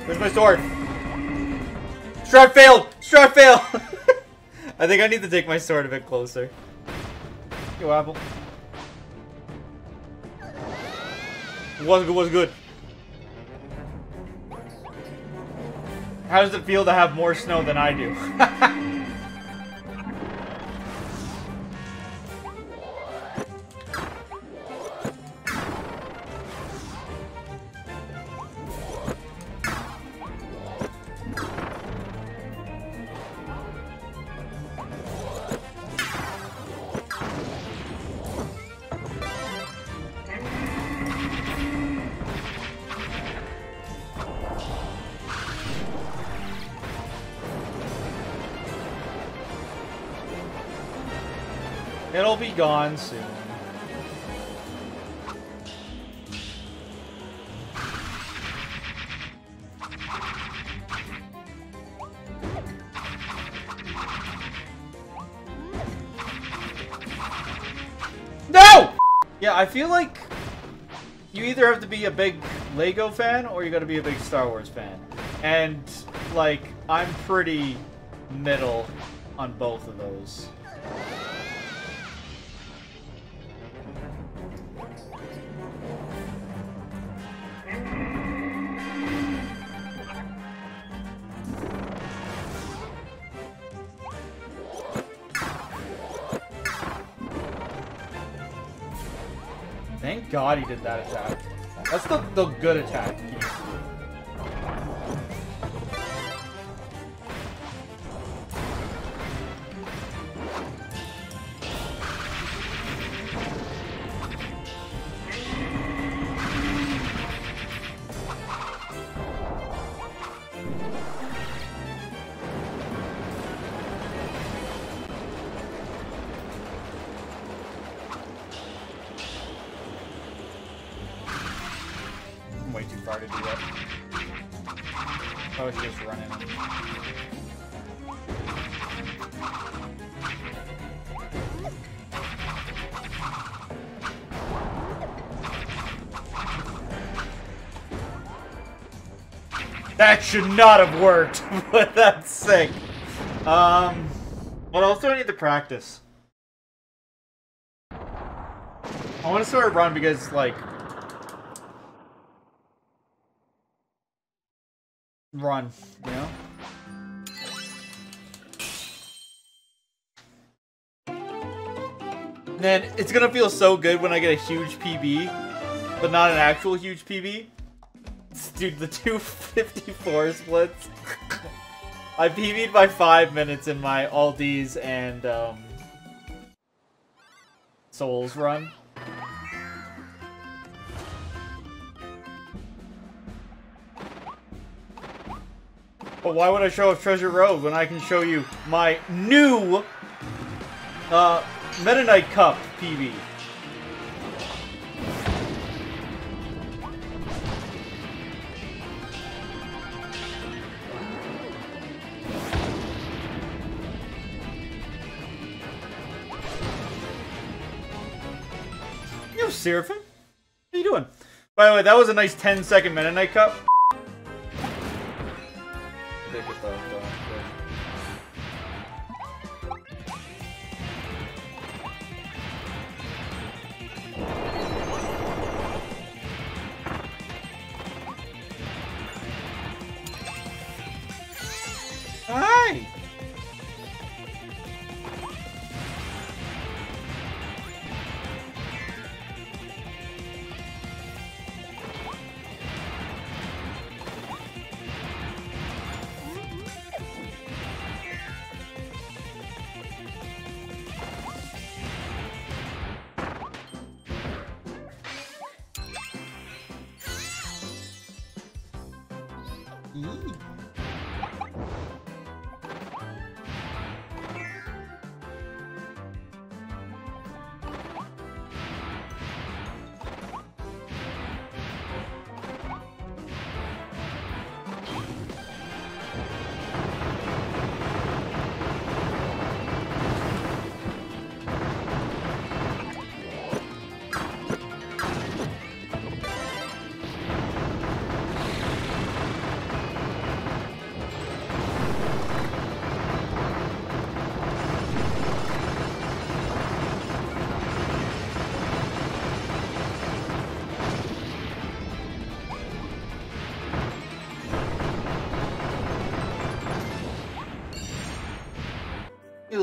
Where's my sword? Strat failed! Strat failed! I think I need to take my sword a bit closer. Yo, Apple. What's good? What's good? How does it feel to have more snow than I do? It'll be gone soon. No! Yeah, I feel like you either have to be a big Lego fan or you gotta be a big Star Wars fan. And, like, I'm pretty middle on both of those. Thank God he did that attack. That's the good attack. Way too far to do that. I was just running. That should not have worked, but that's sick. What else do I need to practice? I want to sort of run because, like, run, you know? And then it's gonna feel so good when I get a huge PB, but not an actual huge PB. Dude, the 254 splits. I PB'd by 5 minutes in my Aldi's and Souls run. But why would I show off Treasure Road when I can show you my new Meta Knight Cup PB? Yo, Seraphim? How you doing? By the way, that was a nice 10-second Meta Knight Cup. Hi!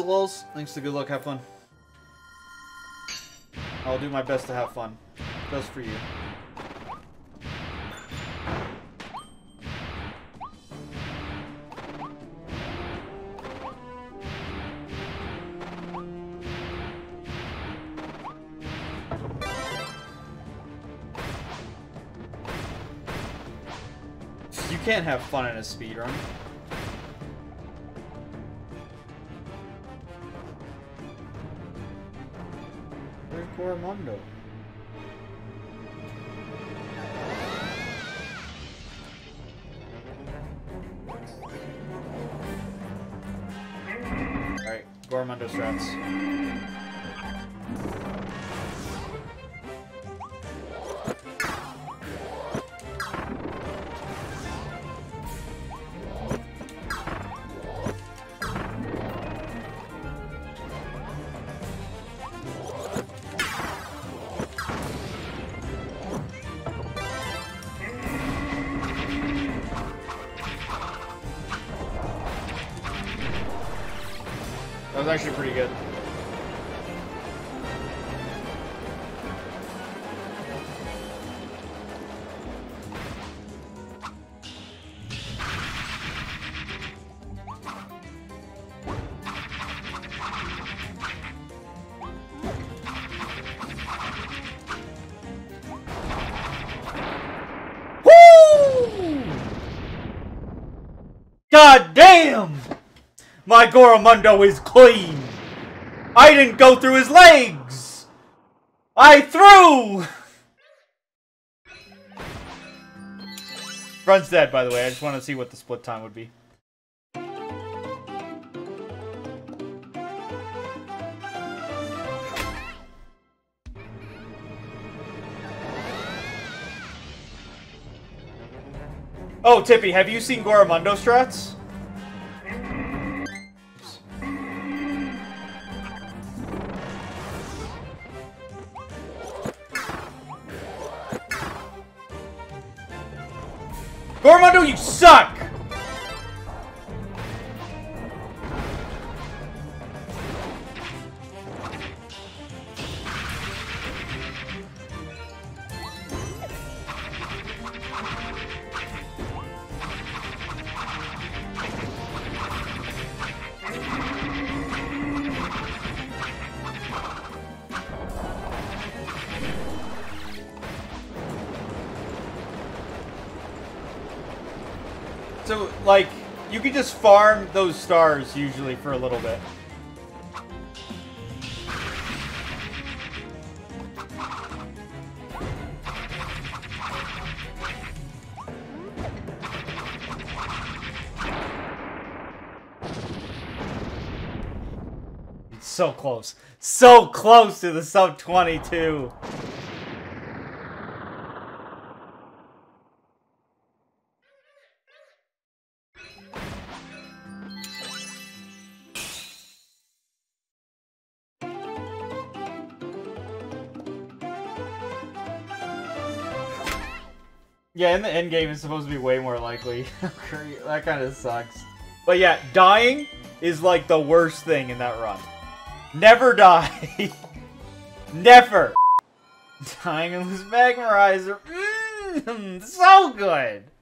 lols. Thanks to good luck, have fun. I'll do my best to have fun. Just for you. You can't have fun in a speedrun. Where's Goromondo? Alright, Goromondo strats. That was actually pretty good. Woo! God damn! My Goromondo is clean! I didn't go through his legs! I threw! Front's dead, by the way. I just want to see what the split time would be. Oh, Tippy, have you seen Goromondo strats? Goromondo, you suck! So, like, you can just farm those stars usually for a little bit. It's so close. So close to the sub 22. Yeah, in the end game, it's supposed to be way more likely. That kind of sucks. But yeah, dying is like the worst thing in that run. Never die. Never. Dying in this Magmarizer. So good.